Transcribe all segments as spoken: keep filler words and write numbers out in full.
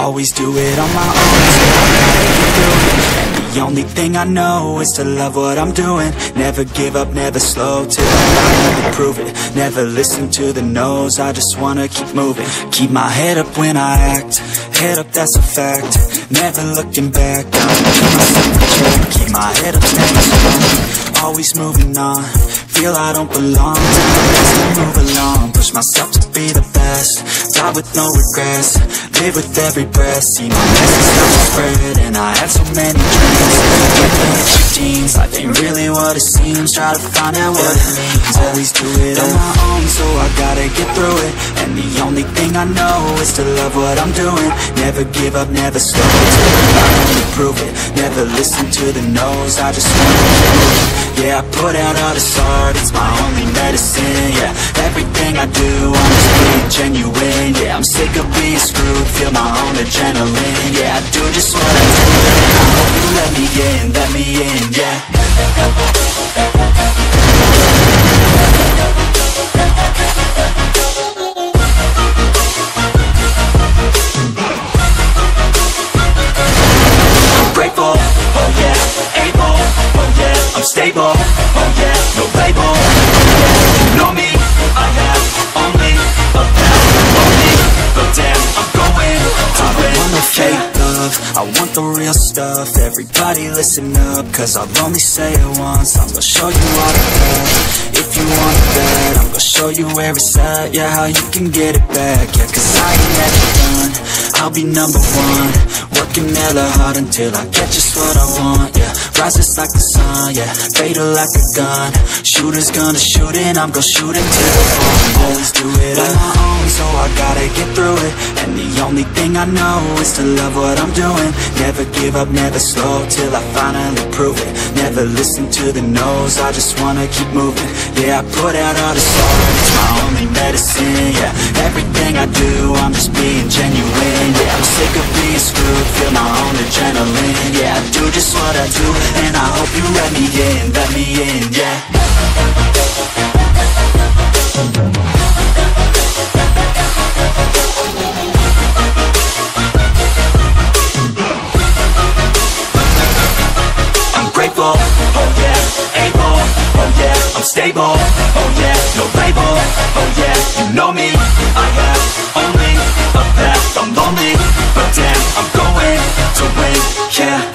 always do it on my own, so I gotta get through it. And the only thing I know is to love what I'm doing. Never give up, never slow, till I finally prove it. Never listen to the no's, I just wanna keep moving. Keep my head up when I act, head up, that's a fact. Never looking back, I'll keep myself in check. Keep my head up, staying strong, always moving on. Feel I don't belong, take the best and move along. Push myself to be the best, die with no regrets. Live with every breath, see my message start to spread. And I had so many dreams, get me at your teens. Life ain't really what it seems, try to find out what it means. Always do it on my own, so I gotta get through it. And the only thing I know is to love what I'm doing. Never give up, never slow, till I finally prove it. Never listen to the no's, I just wanna prove it. Yeah, I put out all this art, it's my only medicine. Yeah, everything I do, I'm just being genuine. Yeah, I'm sick of being screwed, feel my own adrenaline. Yeah, I do just what I do, and I hope you let me in, let me in, yeah. I'm grateful, oh yeah, able, oh yeah, I'm stable, oh yeah, no label, oh yeah, you know me, I have only a path, only, but damn, I'm going to win. I don't want no fake love, I want the real stuff. Everybody listen up, cause I'll only say it once. I'm gonna show you all the love, if you want it bad. I'm gonna show you where it's at, yeah, how you can get it back. Yeah, cause I ain't never done, I'll be number one. Working hella hard until I get just what I want, yeah. Rises like the sun, yeah, fatal like a gun. Shooter's gonna shoot and I'm gonna shoot until the fall. Always do it on my own, so I gotta get through it. And the only thing I know is to love what I'm doing. Never give up, never slow, till I finally prove it. Never listen to the no's, I just wanna keep moving. Yeah, I put out all this art, it's my only medicine. Yeah, everything I do, I'm just being genuine. Yeah, I'm sick of being screwed, feel my own adrenaline. Yeah, I do just what I do, and I hope you let me in, let me in, yeah. I'm grateful, oh yeah, able, oh yeah, I'm stable, oh yeah, no label, oh yeah, you know me, I have only a path, I'm lonely, but damn, I'm going to win, yeah.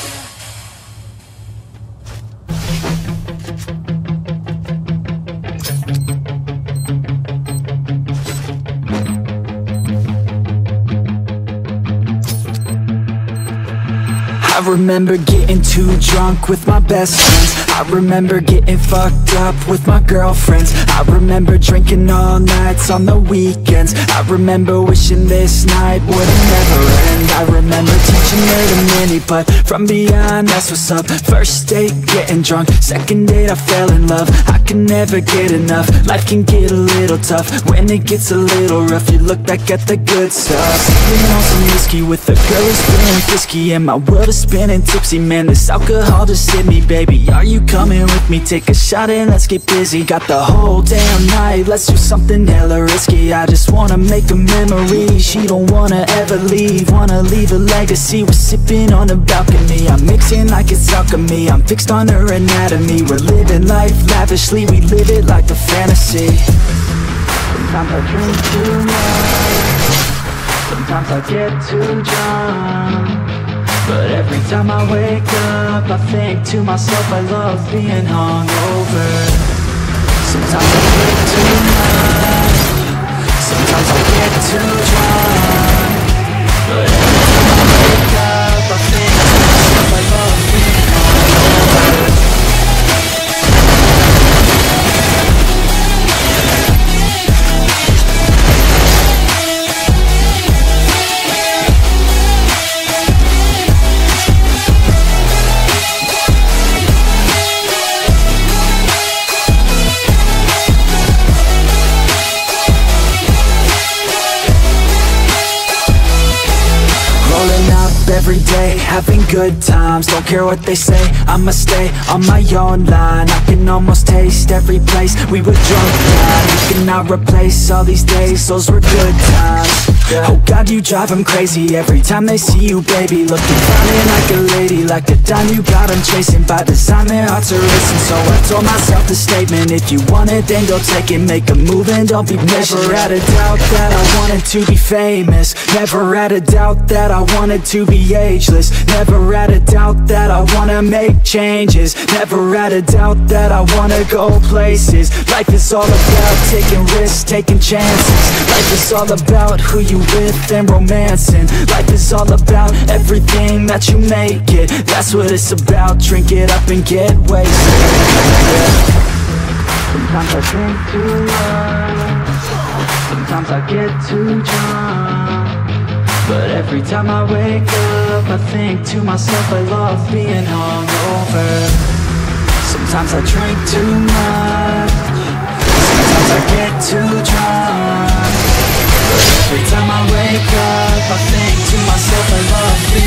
I remember getting too drunk with my best friends. I remember getting fucked up with my girlfriends. I remember drinking all nights on the weekends. I remember wishing this night would never end. I remember teaching her to mini putt from beyond, that's what's up. First date, getting drunk. Second date, I fell in love. I can never get enough. Life can get a little tough when it gets a little rough. You look back at the good stuff. Sipping on some whiskey with a girl who's feeling frisky, and my world is spinning tipsy. Man, this alcohol just hit me, baby. Are you coming with me? Take a shot and let's get busy. Got the whole damn night, let's do something hella risky. I just wanna make a memory. She don't wanna ever leave, wanna leave a legacy. We're sipping on the balcony, I'm mixing like it's alchemy. I'm fixed on her anatomy. We're living life lavishly, we live it like a fantasy. Sometimes I drink too much, sometimes I get too drunk, but every time I wake up, I think to myself, I love being hungover. Sometimes I drink too much, sometimes I get too drunk, but every time I wake up, I think to myself, I love being hungover. Every day, having good times, don't care what they say, I'ma stay on my own line. I can almost taste every place we were drunk at. You cannot replace all these days, those were good times. yeah. Oh God, you drive them crazy every time they see you, baby. Looking fine like a lady, like a dime you got them chasing. By design their hearts are racing, so I told myself the statement: if you want it, then go take it. Make a move and don't be patient. Never had a doubt that I wanted to be famous. Never had a doubt that I wanted to be ageless. Never had a doubt that I wanna make changes. Never had a doubt that I wanna go places. Life is all about taking risks, taking chances. Life is all about who you with and romancing. Life is all about everything that you make it. That's what it's about. Drink it up and get wasted. Sometimes I drink too much, sometimes I get too drunk, but every time I wake up I think to myself I love being hungover. Sometimes I drink too much, sometimes I get too drunk, but every time I wake up I think to myself I love being